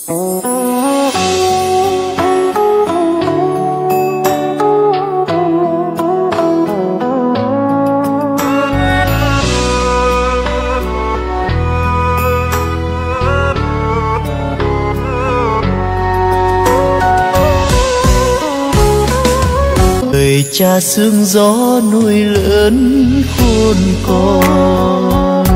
Người cha sương gió nuôi lớn khôn con,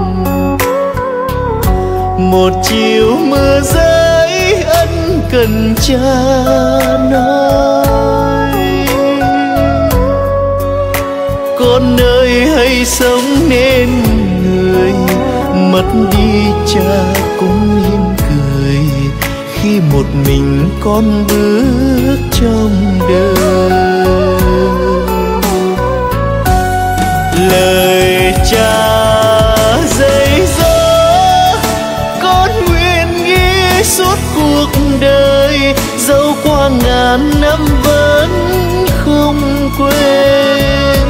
một chiều mưa rơi ân cần cha nói: con ơi hãy sống nên người, mất đi cha cũng mỉm cười khi một mình con bước trong đời. Lời cha dạy dỗ con nguyện ghi suốt cuộc đời, dẫu qua ngàn năm vẫn không quên.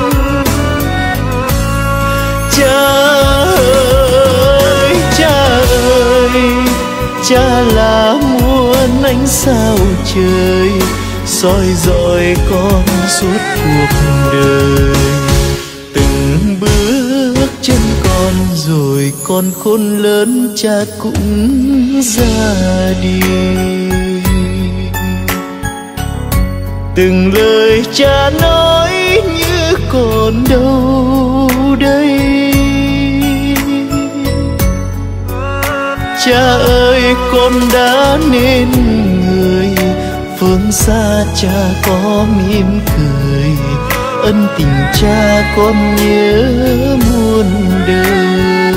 Cha ơi, cha ơi, cha là muôn ánh sao trời, soi dọi con suốt cuộc đời. Từng bước chân con rồi con khôn lớn, cha cũng ra đi. Từng lời cha nói như còn đâu đây. Cha ơi, con đã nên người, phương xa cha có mỉm cười, ân tình cha con nhớ muôn đời.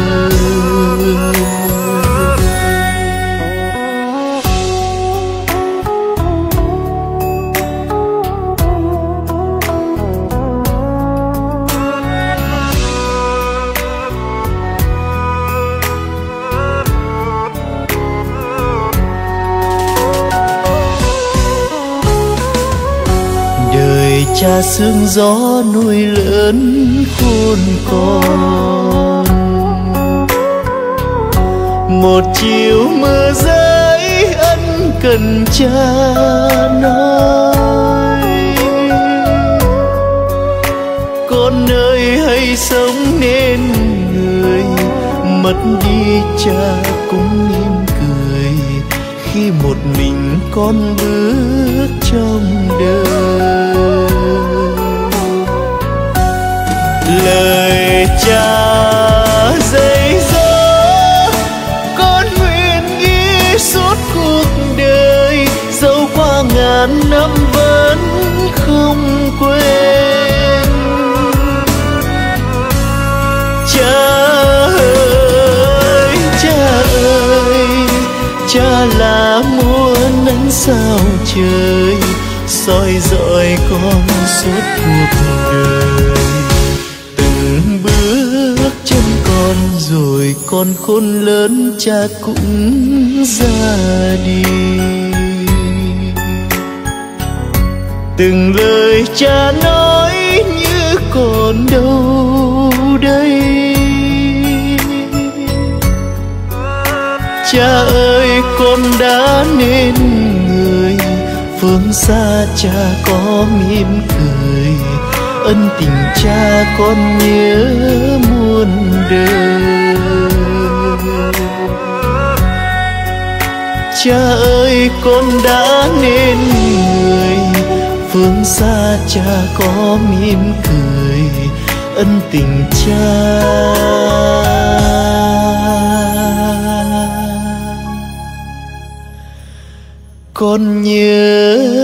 Cha sương gió nuôi lớn khôn con, một chiều mưa rơi ân cần cha nói: con ơi hãy sống nên người, mất đi cha cũng mỉm cười khi một mình con bước trong đời. Lời cha dạy dỗ con nguyện ghi suốt cuộc đời, dẫu qua ngàn năm vẫn không quên. Cha ơi, cha ơi, cha là muôn ánh sao trời, soi dọi con suốt cuộc đời. Từng bước chân con rồi con khôn lớn, cha cũng ra đi. Từng lời cha nói như còn đâu đây. Cha ơi, con đã nên người, phương xa cha có mỉm cười, ân tình cha con nhớ muôn đời. Cha ơi, con đã nên người, phương xa cha có mỉm cười, ân tình cha con nhớ